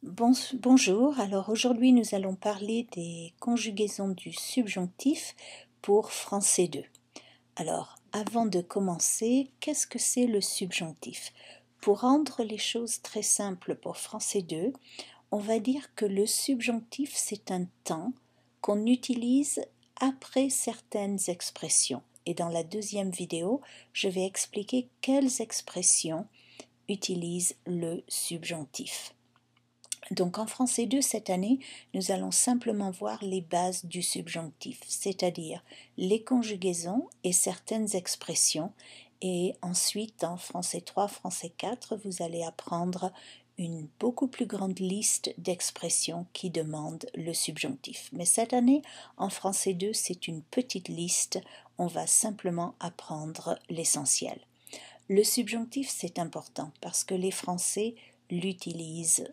Bonjour, alors aujourd'hui nous allons parler des conjugaisons du subjonctif pour français 2. Alors, avant de commencer, qu'est-ce que c'est le subjonctif? Pour rendre les choses très simples pour français 2, on va dire que le subjonctif c'est un temps qu'on utilise après certaines expressions. Et dans la deuxième vidéo, je vais expliquer quelles expressions utilisent le subjonctif. Donc en français 2 cette année, nous allons simplement voir les bases du subjonctif, c'est-à-dire les conjugaisons et certaines expressions. Et ensuite, en français 3, français 4, vous allez apprendre une beaucoup plus grande liste d'expressions qui demandent le subjonctif. Mais cette année, en français 2, c'est une petite liste, on va simplement apprendre l'essentiel. Le subjonctif, c'est important parce que les Français l'utilisent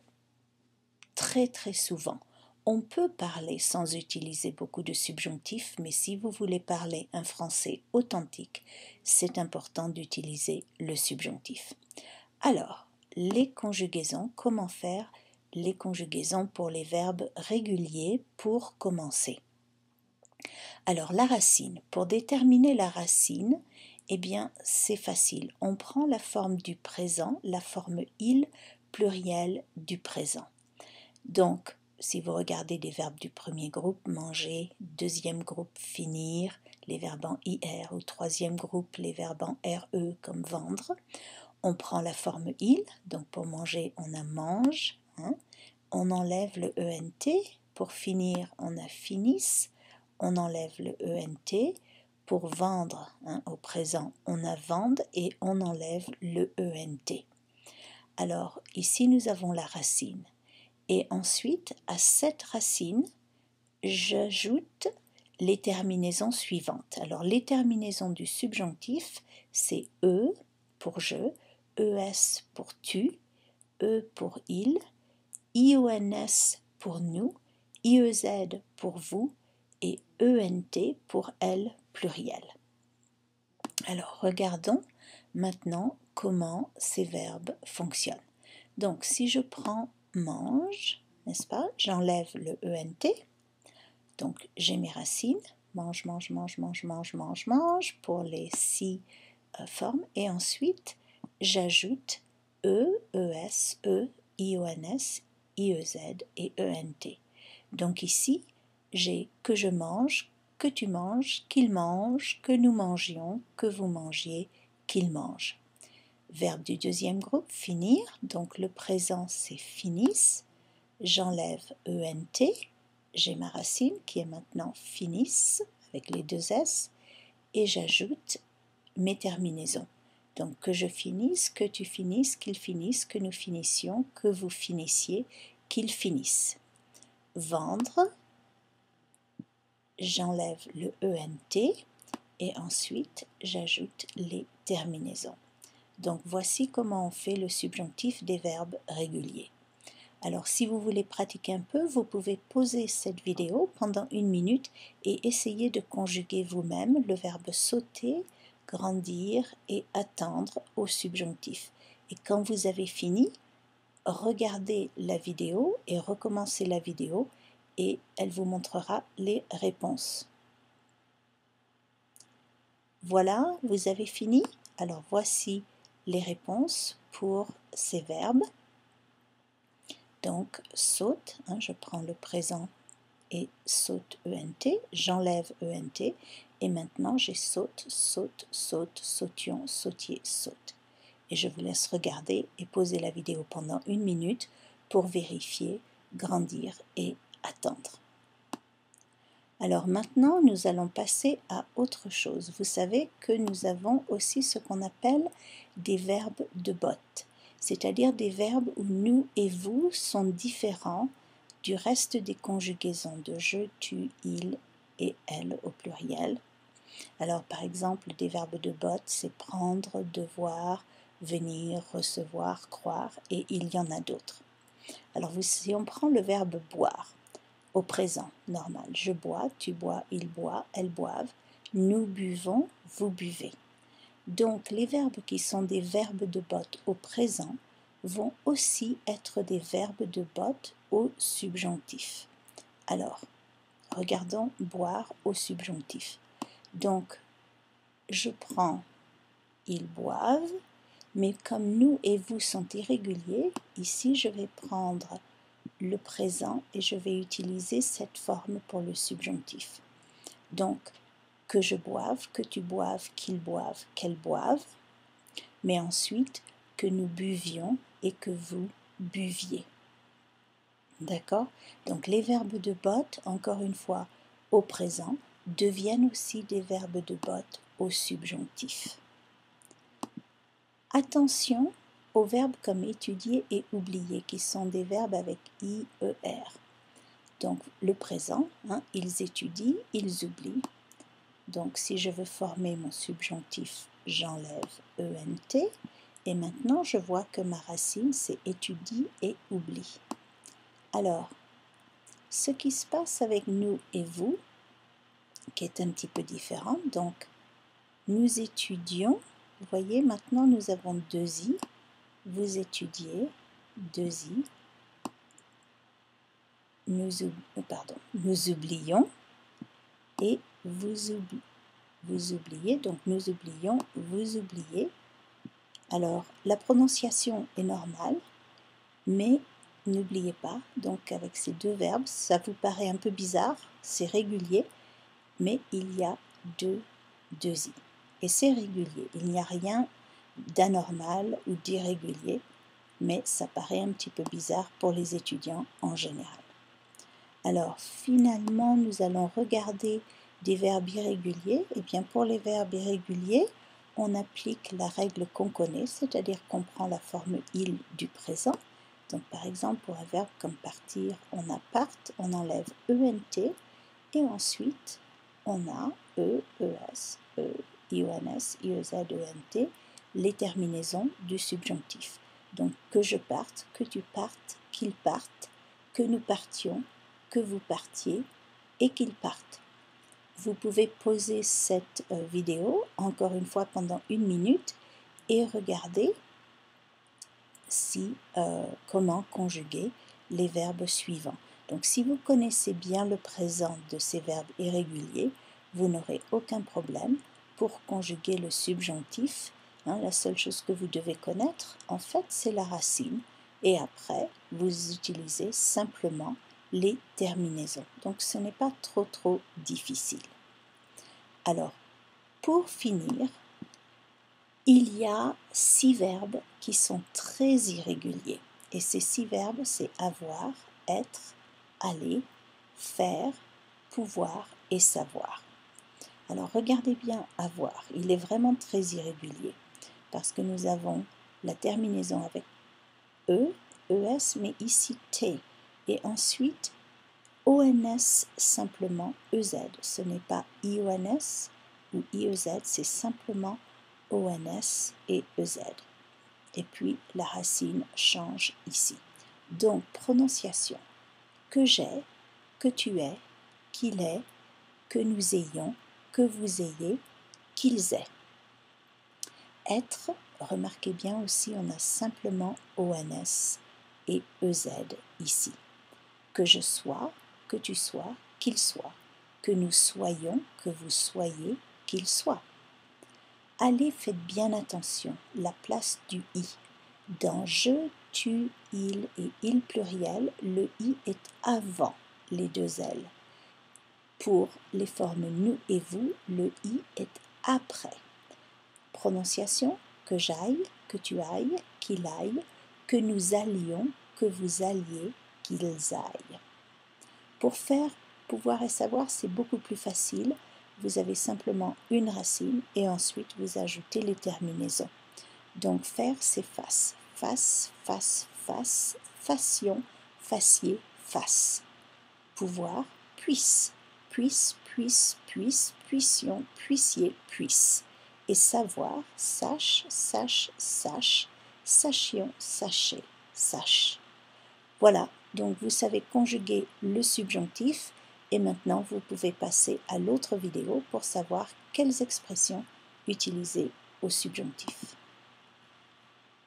très souvent. On peut parler sans utiliser beaucoup de subjonctifs, mais si vous voulez parler un français authentique, c'est important d'utiliser le subjonctif. Alors, les conjugaisons, comment faire les conjugaisons pour les verbes réguliers pour commencer? Alors, la racine. Pour déterminer la racine, eh bien, c'est facile. On prend la forme du présent, la forme il pluriel du présent. Donc, si vous regardez des verbes du premier groupe, manger, deuxième groupe, finir, les verbes en IR, ou troisième groupe, les verbes en RE comme vendre, on prend la forme il, donc pour manger, on a mange, on enlève le ENT, pour finir, on a finisse, on enlève le ENT, pour vendre, au présent, on a vende et on enlève le ENT. Alors, ici, nous avons la racine. Et ensuite, à cette racine, j'ajoute les terminaisons suivantes. Alors, les terminaisons du subjonctif, c'est E pour je, ES pour tu, E pour il, IONS pour nous, IEZ pour vous et ENT pour elle pluriel. Alors, regardons maintenant comment ces verbes fonctionnent. Donc, si je prends mange, n'est-ce pas? J'enlève le ENT, donc j'ai mes racines, mange, mange, mange, mange, mange, mange, mange, pour les 6 formes, et ensuite j'ajoute E, ES, E, IONS, IEZ et ENT. Donc ici, j'ai que je mange, que tu manges, qu'il mange, que nous mangions, que vous mangiez, qu'il mange. Verbe du deuxième groupe, finir, donc le présent c'est finisse, j'enlève ENT, j'ai ma racine qui est maintenant finisse avec les deux S et j'ajoute mes terminaisons. Donc que je finisse, que tu finisses, qu'il finisse, que nous finissions, que vous finissiez, qu'il finisse. Vendre, j'enlève le ENT et ensuite j'ajoute les terminaisons. Donc voici comment on fait le subjonctif des verbes réguliers. Alors si vous voulez pratiquer un peu, vous pouvez pauser cette vidéo pendant 1 minute et essayer de conjuguer vous-même le verbe sauter, grandir et attendre au subjonctif. Et quand vous avez fini, regardez la vidéo et recommencez la vidéo et elle vous montrera les réponses. Voilà, vous avez fini? Alors voici les réponses pour ces verbes. Donc, saute, je prends le présent et saute ENT, j'enlève ENT, et maintenant j'ai saute, saute, saute, sautions, sautier, saute. Et je vous laisse regarder et poser la vidéo pendant 1 minute pour vérifier, grandir et attendre. Alors maintenant, nous allons passer à autre chose. Vous savez que nous avons aussi ce qu'on appelle des verbes de botte, c'est-à-dire des verbes où nous et vous sont différents du reste des conjugaisons de je, tu, il et elle au pluriel. Alors par exemple, des verbes de botte, c'est prendre, devoir, venir, recevoir, croire, et il y en a d'autres. Alors si on prend le verbe boire, au présent, normal. Je bois, tu bois, il boit, elles boivent, nous buvons, vous buvez. Donc, les verbes qui sont des verbes de botte au présent vont aussi être des verbes de botte au subjonctif. Alors, regardons boire au subjonctif. Donc, je prends ils boivent, mais comme nous et vous sont irréguliers, ici je vais prendre le présent et je vais utiliser cette forme pour le subjonctif. Donc, que je boive, que tu boives, qu'ils boivent, qu'elles boivent, mais ensuite que nous buvions et que vous buviez. D'accord? Donc les verbes de botte, encore une fois, au présent, deviennent aussi des verbes de botte au subjonctif. Attention aux verbes comme étudier et oublier, qui sont des verbes avec IER. Donc le présent, ils étudient, ils oublient. Donc si je veux former mon subjonctif, j'enlève ENT. Et maintenant, je vois que ma racine, c'est étudie et oublie. Alors, ce qui se passe avec nous et vous, qui est un petit peu différent, donc nous étudions, vous voyez, maintenant nous avons deux i, vous étudiez, deux i, nous oublions et vous oubliez, donc nous oublions, vous oubliez. Alors, la prononciation est normale, mais n'oubliez pas, donc avec ces deux verbes, ça vous paraît un peu bizarre, c'est régulier, mais il y a deux i. Et c'est régulier, il n'y a rien d'anormal ou d'irrégulier, mais ça paraît un petit peu bizarre pour les étudiants en général. Alors finalement, nous allons regarder des verbes irréguliers. Et bien pour les verbes irréguliers, on applique la règle qu'on connaît, c'est-à-dire qu'on prend la forme il du présent. Donc par exemple, pour un verbe comme partir, on a part, on enlève ENT et ensuite on a E, ES, IONS, IEZ, ENT, les terminaisons du subjonctif. Donc que je parte, que tu partes, qu'ils partent, que nous partions, que vous partiez et qu'ils partent. Vous pouvez poser cette vidéo encore une fois pendant 1 minute et regarder comment conjuguer les verbes suivants. Donc si vous connaissez bien le présent de ces verbes irréguliers, vous n'aurez aucun problème pour conjuguer le subjonctif. La seule chose que vous devez connaître, en fait, c'est la racine. Et après, vous utilisez simplement les terminaisons. Donc ce n'est pas trop difficile. Alors, pour finir, il y a 6 verbes qui sont très irréguliers. Et ces 6 verbes, c'est avoir, être, aller, faire, pouvoir et savoir. Alors regardez bien avoir, il est vraiment très irrégulier parce que nous avons la terminaison avec E, ES, mais ici T. Et ensuite, ONS simplement EZ. Ce n'est pas IONS ou IEZ, c'est simplement ONS et EZ. Et puis la racine change ici. Donc prononciation. Que j'ai, que tu es, qu'il est, que nous ayons, que vous ayez, qu'ils aient. Être, remarquez bien aussi, on a simplement ONS et EZ ici. Que je sois, que tu sois, qu'il soit. Que nous soyons, que vous soyez, qu'il soit. Allez, faites bien attention, la place du i. Dans je, tu, il et il pluriel, le i est avant les deux L. Pour les formes nous et vous, le i est après. Prononciation, que j'aille, que tu ailles, qu'il aille, que nous allions, que vous alliez, qu'ils aillent. Pour faire pouvoir et savoir, c'est beaucoup plus facile. Vous avez simplement une racine et ensuite vous ajoutez les terminaisons. Donc faire, c'est face. Face, face, face, fassions, fassiez, face. Pouvoir, puisse. Puisse, puisse, puisse, puissions, puissiez, puisse. Et savoir, sache, sache, sache, sachions, sachez, sache. Voilà, donc vous savez conjuguer le subjonctif et maintenant vous pouvez passer à l'autre vidéo pour savoir quelles expressions utiliser au subjonctif.